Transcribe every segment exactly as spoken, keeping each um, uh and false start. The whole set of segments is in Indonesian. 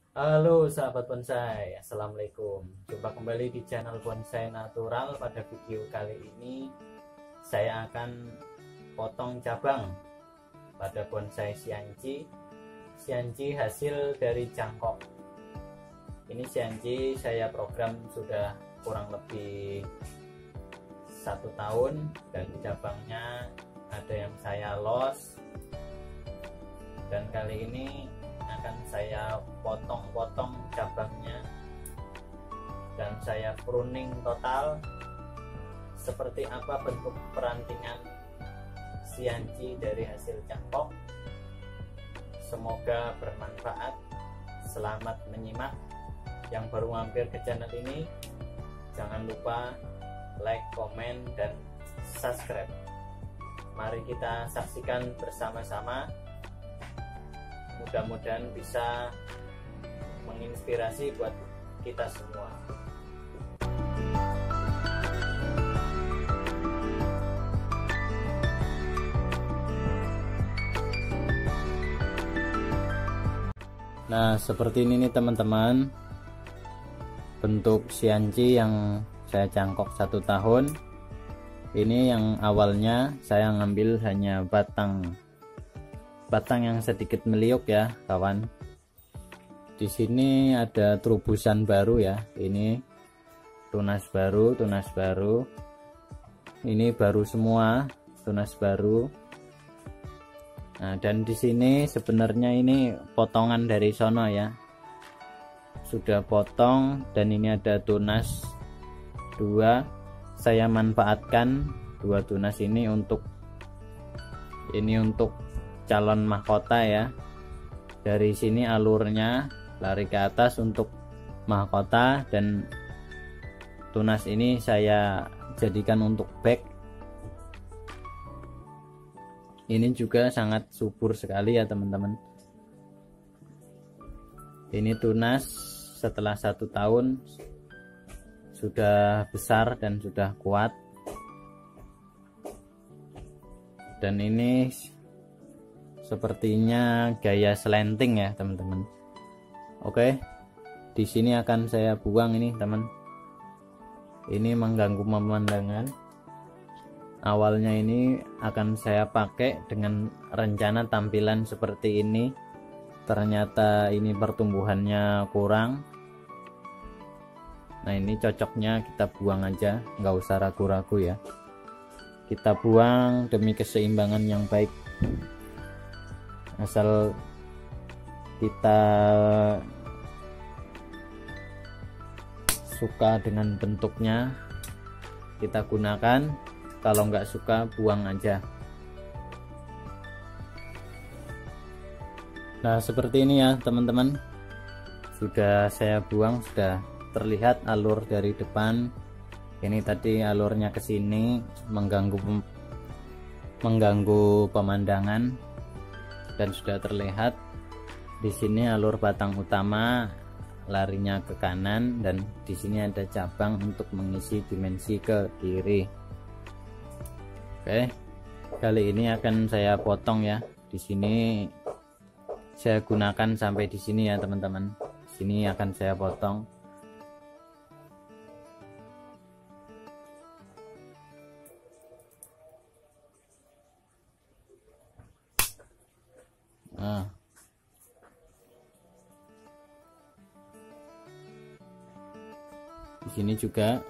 Halo sahabat bonsai, assalamualaikum. Jumpa kembali di channel Bonsai Natural. Pada video kali ini saya akan potong cabang pada bonsai sianci. Sianci hasil dari cangkok. Ini sianci saya program sudah kurang lebih satu tahun dan cabangnya ada yang saya los, dan kali ini akan saya potong-potong cabangnya dan saya pruning total seperti apa bentuk perantingan sianci dari hasil cangkok. Semoga bermanfaat. Selamat menyimak. Yang baru mampir ke channel ini, jangan lupa like, komen, dan subscribe. Mari kita saksikan bersama-sama. Mudah-mudahan bisa menginspirasi buat kita semua. Nah, seperti ini nih teman-teman, bentuk sianci yang saya cangkok satu tahun. Ini yang awalnya saya ngambil hanya batang batang yang sedikit meliuk ya kawan. Di sini ada terubusan baru ya, ini tunas baru, tunas baru. Ini baru semua, tunas baru. Nah, dan di sini sebenarnya ini potongan dari sono ya. Sudah potong, dan ini ada tunas dua. Saya manfaatkan dua tunas ini untuk ini untuk calon mahkota ya. Dari sini alurnya lari ke atas untuk mahkota, dan tunas ini saya jadikan untuk bag. Ini juga sangat subur sekali ya teman-teman. Ini tunas setelah satu tahun sudah besar dan sudah kuat, dan ini sepertinya gaya slanting ya teman-teman. Oke, di sini akan saya buang ini teman. Ini mengganggu pemandangan. Awalnya ini akan saya pakai dengan rencana tampilan seperti ini. Ternyata ini pertumbuhannya kurang. Nah, ini cocoknya kita buang aja, nggak usah ragu-ragu ya. Kita buang demi keseimbangan yang baik. Asal kita suka dengan bentuknya, kita gunakan. Kalau nggak suka, buang aja. Nah, seperti ini ya teman-teman. Sudah saya buang, sudah terlihat alur dari depan. Ini tadi alurnya ke sini, mengganggu mengganggu pemandangan. Dan sudah terlihat di sini alur batang utama larinya ke kanan, dan di sini ada cabang untuk mengisi dimensi ke kiri. Oke, kali ini akan saya potong ya. Di sini saya gunakan sampai di sini ya teman-teman. Sini akan saya potong. Nah, di sini juga.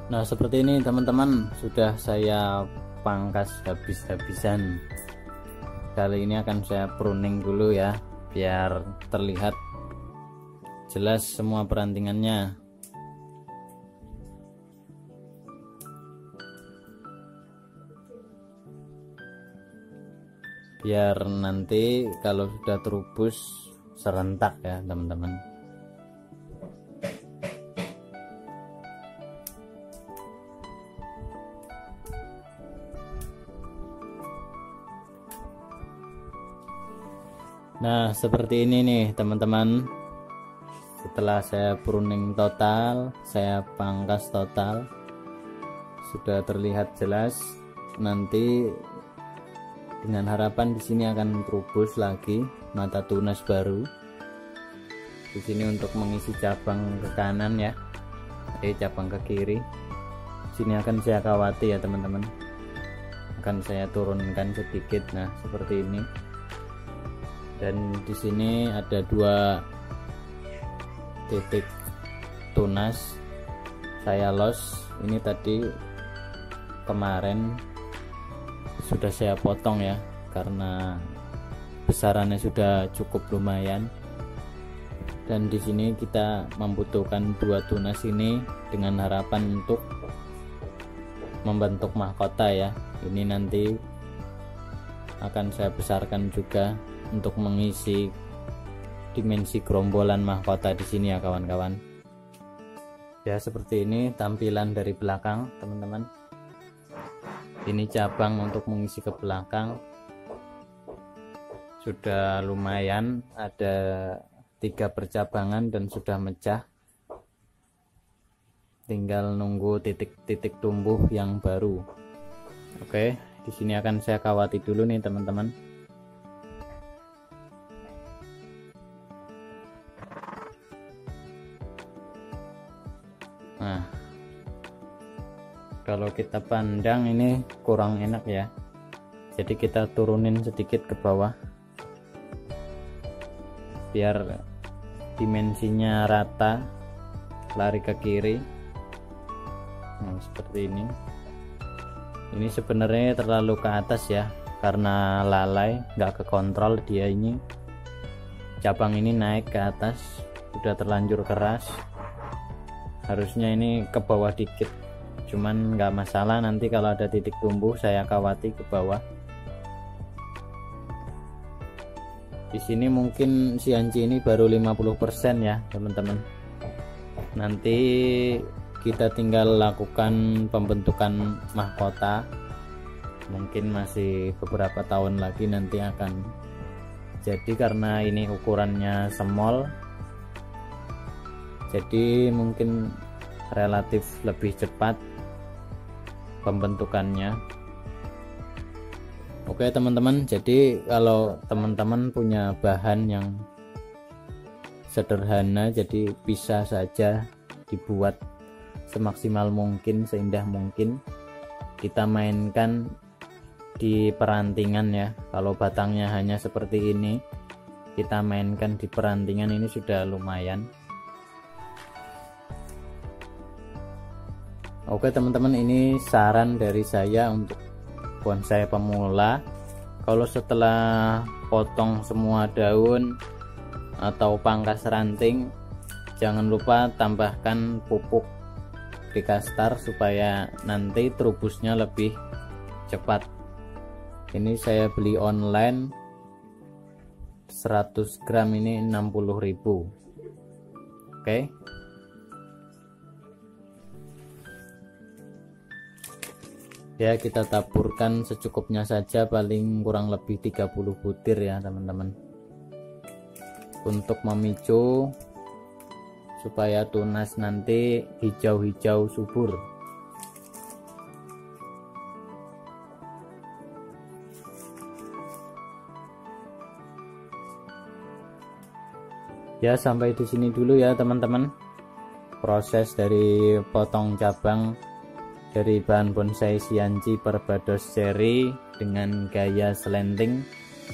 Nah seperti ini teman-teman, sudah saya pangkas habis-habisan. Kali ini akan saya pruning dulu ya, biar terlihat jelas semua perantingannya. Biar nanti kalau sudah terubus serentak ya teman-teman. Nah seperti ini nih teman-teman, setelah saya pruning total, saya pangkas total, sudah terlihat jelas. Nanti dengan harapan di sini akan terubus lagi mata tunas baru di sini untuk mengisi cabang ke kanan ya, eh cabang ke kiri. Sini akan saya kawati ya teman-teman, akan saya turunkan sedikit. Nah seperti ini. Dan di sini ada dua titik tunas saya los. Ini tadi kemarin sudah saya potong ya, karena besarannya sudah cukup lumayan. Dan di sini kita membutuhkan dua tunas ini dengan harapan untuk membentuk mahkota ya. Ini nanti akan saya besarkan juga untuk mengisi dimensi gerombolan mahkota di sini ya kawan-kawan. Ya seperti ini tampilan dari belakang teman-teman. Ini cabang untuk mengisi ke belakang sudah lumayan, ada tiga percabangan dan sudah mecah. Tinggal nunggu titik-titik tumbuh yang baru. Oke, di sini akan saya kawati dulu nih teman-teman. Nah, kalau kita pandang ini kurang enak ya, jadi kita turunin sedikit ke bawah biar dimensinya rata, lari ke kiri. Nah seperti ini. Ini sebenarnya terlalu ke atas ya, karena lalai nggak kekontrol dia. Ini cabang ini naik ke atas, sudah terlanjur keras. Harusnya ini ke bawah dikit, cuman nggak masalah, nanti kalau ada titik tumbuh saya kawati ke bawah. Di sini mungkin sianci ini baru lima puluh persen ya teman-teman. Nanti kita tinggal lakukan pembentukan mahkota, mungkin masih beberapa tahun lagi nanti akan jadi, karena ini ukurannya small, jadi mungkin relatif lebih cepat pembentukannya. Oke teman-teman, jadi kalau teman-teman punya bahan yang sederhana, jadi bisa saja dibuat semaksimal mungkin, seindah mungkin. Kita mainkan di perantingan ya. Kalau batangnya hanya seperti ini, kita mainkan di perantingan, ini sudah lumayan. Oke teman-teman, ini saran dari saya untuk bonsai pemula. Kalau setelah potong semua daun atau pangkas ranting, jangan lupa tambahkan pupuk Dekastar supaya nanti terubusnya lebih cepat. Ini saya beli online seratus gram, ini enam puluh ribu. Oke, ya kita taburkan secukupnya saja, paling kurang lebih tiga puluh butir ya teman-teman, untuk memicu supaya tunas nanti hijau-hijau subur. Ya sampai di sini dulu ya teman-teman, proses dari potong cabang dari bahan bonsai sianci Barbados Cherry dengan gaya slanting.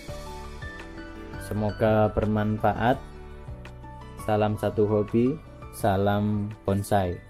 Semoga bermanfaat. Salam satu hobi, salam bonsai.